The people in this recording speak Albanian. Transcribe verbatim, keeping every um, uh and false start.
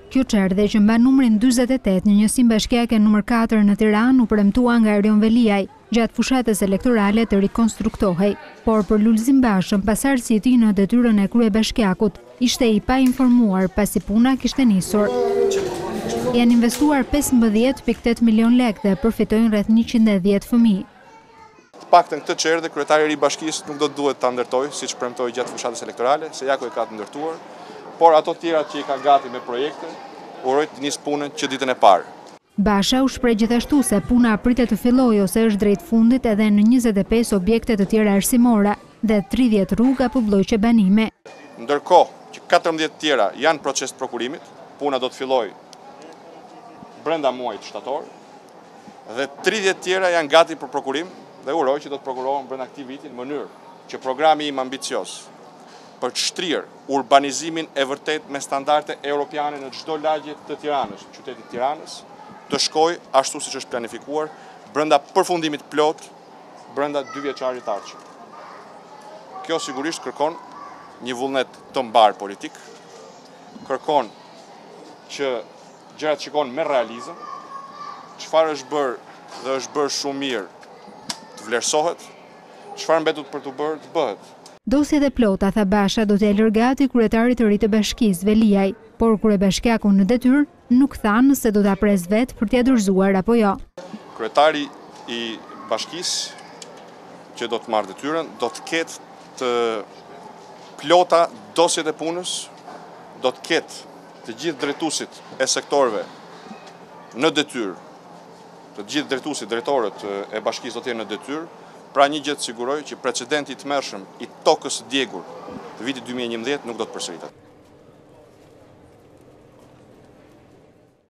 Kjo çerdhe që mban numrin dyzet e tetë në njësinë bashkiake numër katër në Tiranë u premtua nga Erion Veliaj gjatë fushatës elektorale të rikonstruktohej, por për Lulzim Bashën, pasardhësi i tij në detyrën e kryebashkiakut ishte i pa informuar pasi puna kishte nisur. Janë investuar pesëmbëdhjetë pikë tetë milion lekë dhe përfitojnë rreth njëqind e dhjetë fëmijë. Të paktën këtë çerdhe kryetari i ri bashkisë nuk do të duhet ta ndërtojë siç premtoi gjatë fushatës elektorale, se ja ku e ka të ndërtuar, por ato tjera që i ka gati me projekte, uroj të nisë punën që ditën e parë. Basha u shpreh gjithashtu se puna pritet të fillojë ose është drejt fundit edhe në njëzet e pesë objekte të tjera arsimore dhe tridhjetë rrugë apo bllojqe banime. Ndërkohë që katërmbëdhjetë tjera janë proces prokurimit, puna do të fillojë brenda muajit shtator dhe tridhjetë tjera janë gati për prokurim dhe uroj që do të prokurohen brenda këtij viti në mënyrë që programi im ambicios për të shtrirë urbanizimin e vërtet me standarde europiane në çdo lagje të Tiranës, qytetit Tiranës, të shkojë ashtu siç është planifikuar brenda përfundimit plot brenda dy vjeçarit të ardhshëm. Kjo sigurisht kërkon një vullnet të mbar politik, kërkon që gjërat shikon me realizëm, çfarë është bërë dhe është bërë shumë mirë të vlerësohet, çfarë mbetet për të bërë të bëhet. Dosjet e plota, tha Basha, do t'ia lërë gati kryetarit të ri të bashkisë, Veliaj, por kryebashkiaku në detyrë nuk thanë se do ta pres vetë për t'ia dorëzuar apo jo. Kryetari i bashkisë që do të marrë detyrën do të ketë të plota dosjet e punës, do të ketë të gjithë drejtuesit e sektorëve në detyrë, të gjithë drejtuesit, drejtorët e bashkisë do të jenë në detyrë. Pra një gjë të siguroj që precedenti i tmerrshëm i tokës së djegur të vitit dy mijë e njëmbëdhjetë nuk do të përsëritet.